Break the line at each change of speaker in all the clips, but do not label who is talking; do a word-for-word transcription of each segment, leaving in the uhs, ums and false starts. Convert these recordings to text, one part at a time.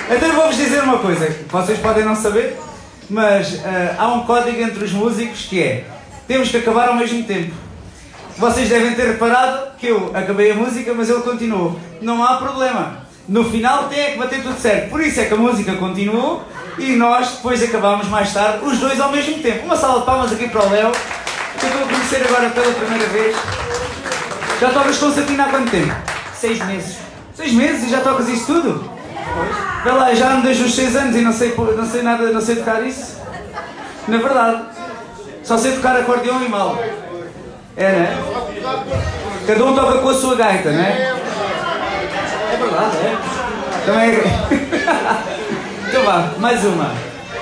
Então eu vou-vos dizer uma coisa, vocês podem não saber, mas uh, há um código entre os músicos que é: temos que acabar ao mesmo tempo. Vocês devem ter reparado que eu acabei a música, mas ele continuou. Não há problema. No final tem que bater tudo certo. Por isso é que a música continuou e nós depois acabámos mais tarde, os dois ao mesmo tempo. Uma salva de palmas aqui para o Léo, que eu estou a conhecer agora pela primeira vez. Já tocas concertina há quanto tempo?
Seis meses.
Seis meses e já tocas isso tudo? Vê lá, já ando desde os seis anos e não sei, não sei nada, não sei tocar isso. Na verdade, só sei tocar acordeão e mal. É, não é? Cada um toca com a sua gaita, não é? É verdade, é? Também é... Então vá, mais uma.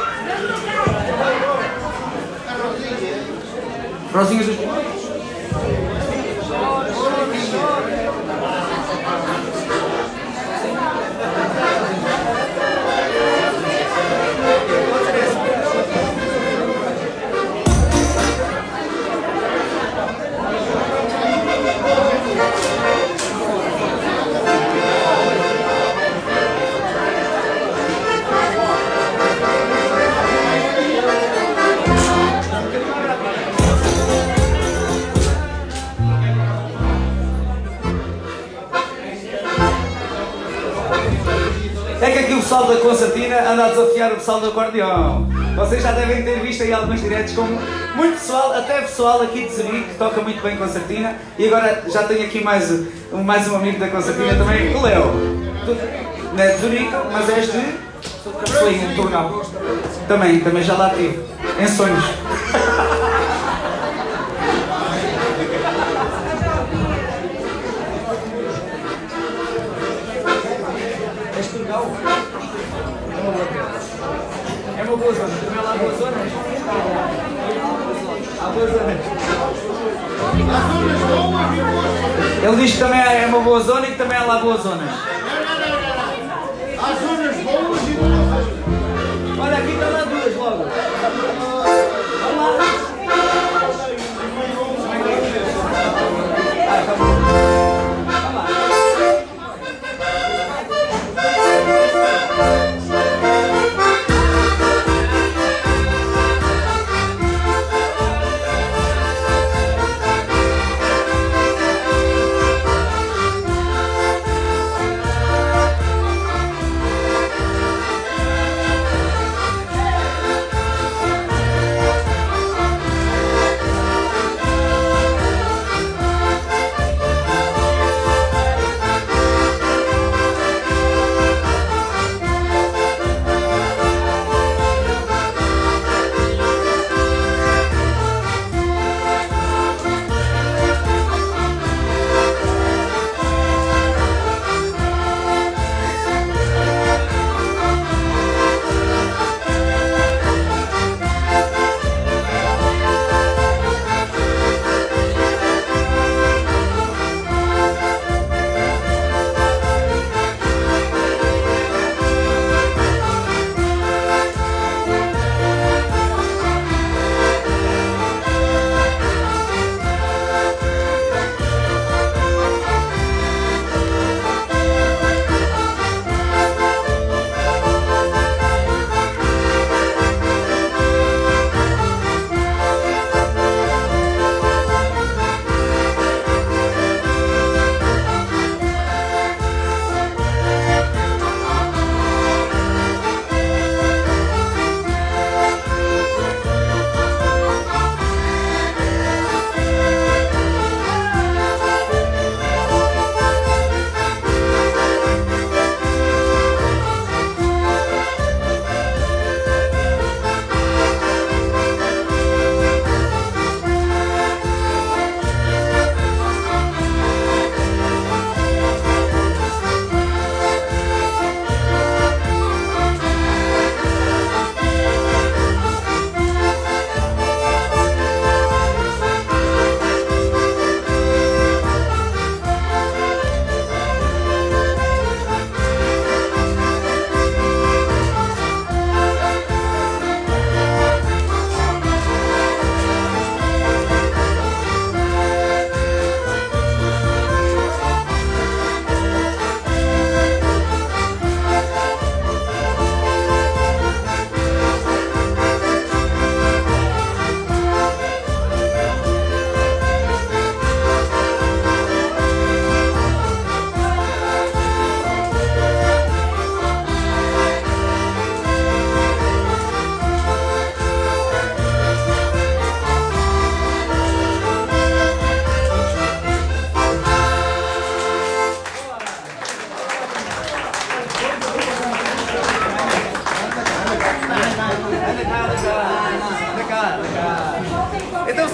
Rosinha dos... É que aqui o pessoal da concertina anda a desafiar o pessoal do acordeão. Vocês já devem ter visto aí alguns diretos com muito pessoal, até pessoal aqui de Zurique, que toca muito bem concertina. E agora já tenho aqui mais, mais um amigo da concertina também, o Léo. Tu não é de Zurique, mas és de Capelinha, de Portugal. Também, também já lá tive, em sonhos. É uma boa zona, também há lá boas zonas. Há boas zonas. Ele diz que também é uma boa zona e que também há lá boas zonas.
Há zonas boas e boas.
Olha, aqui está lá duas logo. Vamos lá. Ah, tá bom.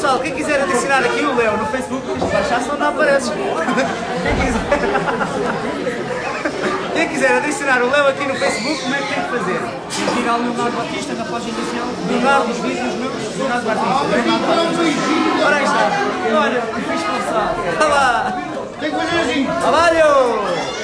pessoal, quem quiser adicionar aqui o Léo no Facebook, baixar só não apareces. Quem quiser... Quem quiser adicionar o Léo aqui no Facebook, como é que tem que fazer?
Seguir ao Leonardo Batista na página inicial.
Leonardo, os vídeos meus, Leonardo Batista. Ora aí está. Olha, fiz expulsado. Olá.
Tem que fazer assim.
Trabalho!